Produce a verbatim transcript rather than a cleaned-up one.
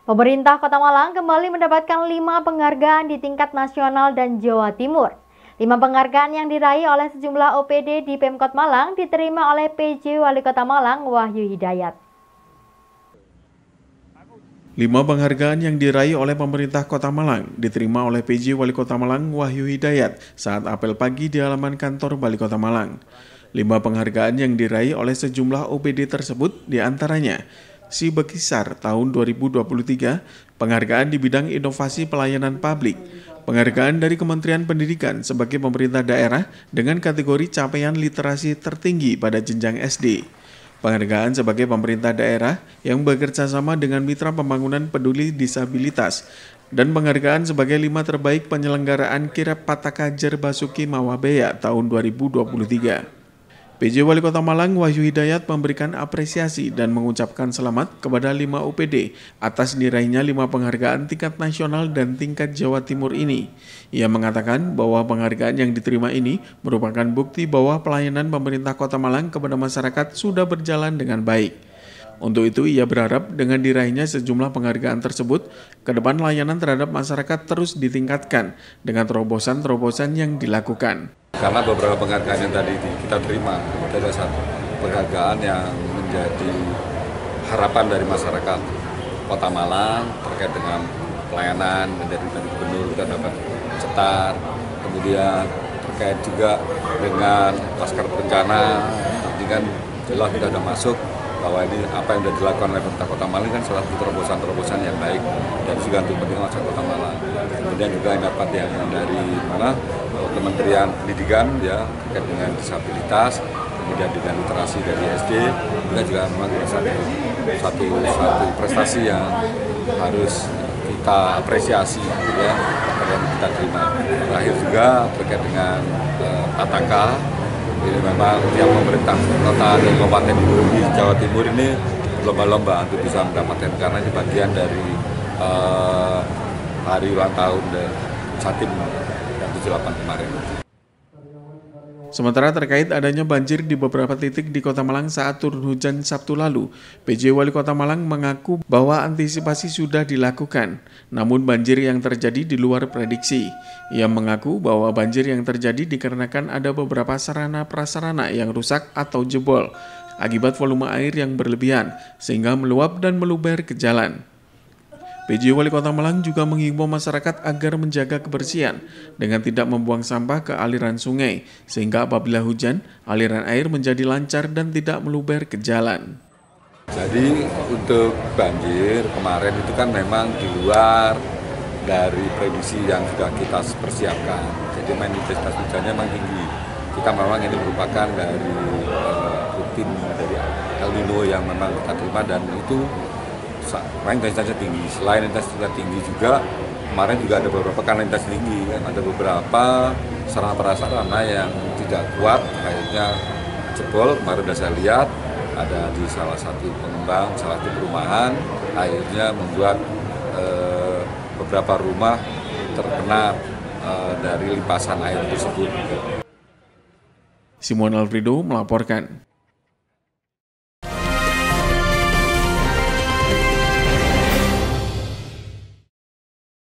Pemerintah Kota Malang kembali mendapatkan lima penghargaan di tingkat nasional dan Jawa Timur. Lima penghargaan yang diraih oleh sejumlah O P D di Pemkot Malang diterima oleh P J Wali Kota Malang Wahyu Hidayat. Lima penghargaan yang diraih oleh pemerintah Kota Malang diterima oleh P J Wali Kota Malang Wahyu Hidayat saat apel pagi di halaman kantor Wali Kota Malang. Lima penghargaan yang diraih oleh sejumlah O P D tersebut diantaranya Si Bekisar tahun dua ribu dua puluh tiga, penghargaan di bidang inovasi pelayanan publik, penghargaan dari Kementerian Pendidikan sebagai pemerintah daerah dengan kategori capaian literasi tertinggi pada jenjang S D, penghargaan sebagai pemerintah daerah yang bekerja sama dengan Mitra Pembangunan Peduli Disabilitas, dan penghargaan sebagai lima terbaik penyelenggaraan kirab Patakajar Basuki Mawabeya tahun dua ribu dua puluh tiga. P J Wali Kota Malang Wahyu Hidayat memberikan apresiasi dan mengucapkan selamat kepada lima O P D atas diraihnya lima penghargaan tingkat nasional dan tingkat Jawa Timur ini. Ia mengatakan bahwa penghargaan yang diterima ini merupakan bukti bahwa pelayanan pemerintah Kota Malang kepada masyarakat sudah berjalan dengan baik. Untuk itu, ia berharap dengan diraihnya sejumlah penghargaan tersebut, ke depan layanan terhadap masyarakat terus ditingkatkan dengan terobosan-terobosan yang dilakukan. Karena beberapa penghargaan yang tadi kita terima, itu adalah satu penghargaan yang menjadi harapan dari masyarakat Kota Malang terkait dengan pelayanan, menjadi dari gubernur kita dapat cetar, kemudian terkait juga dengan Laskar Bencana, ini kan jelas kita sudah masuk bahwa ini apa yang sudah dilakukan oleh pemerintah Kota Malang kan salah satu terobosan-terobosan yang baik dan juga untuk kepentingan masyarakat Kota Malang. Kemudian juga yang dapat yang dari mana Kementerian Pendidikan ya terkait dengan disabilitas, kemudian dengan literasi dari S D, juga juga memang satu, satu satu prestasi yang harus kita apresiasi ya yang kita terima. Terakhir juga terkait dengan uh, P T K. Ini memang tiap pemerintah kota dan kabupaten di Jawa Timur ini berlomba-lomba untuk bisa mendapatkan karena ini bagian dari uh, hari ulang tahun dari Jatim yang tujuh puluh delapan kemarin. Sementara terkait adanya banjir di beberapa titik di Kota Malang saat turun hujan Sabtu lalu, P J Wali Kota Malang mengaku bahwa antisipasi sudah dilakukan, namun banjir yang terjadi di luar prediksi. Ia mengaku bahwa banjir yang terjadi dikarenakan ada beberapa sarana-prasarana yang rusak atau jebol, akibat volume air yang berlebihan, sehingga meluap dan meluber ke jalan. P J Wali Kota Malang juga menghimbau masyarakat agar menjaga kebersihan dengan tidak membuang sampah ke aliran sungai, sehingga apabila hujan, aliran air menjadi lancar dan tidak meluber ke jalan. Jadi untuk banjir kemarin itu kan memang di luar dari prediksi yang sudah kita persiapkan. Jadi memang intensitas hujannya memang tinggi. Kita memang ini merupakan dari uh, rutin dari El Nino yang memang kita terima dan itu Selain intensitasnya tinggi, selain intensitasnya tinggi juga kemarin juga ada beberapa karena intensitas tinggi kan ada beberapa sarana-prasarana yang tidak kuat akhirnya jebol. Kemarin sudah saya lihat ada di salah satu pengembang, salah satu perumahan akhirnya membuat eh, beberapa rumah terkena eh, dari limpasan air tersebut. Simon Alfredo melaporkan.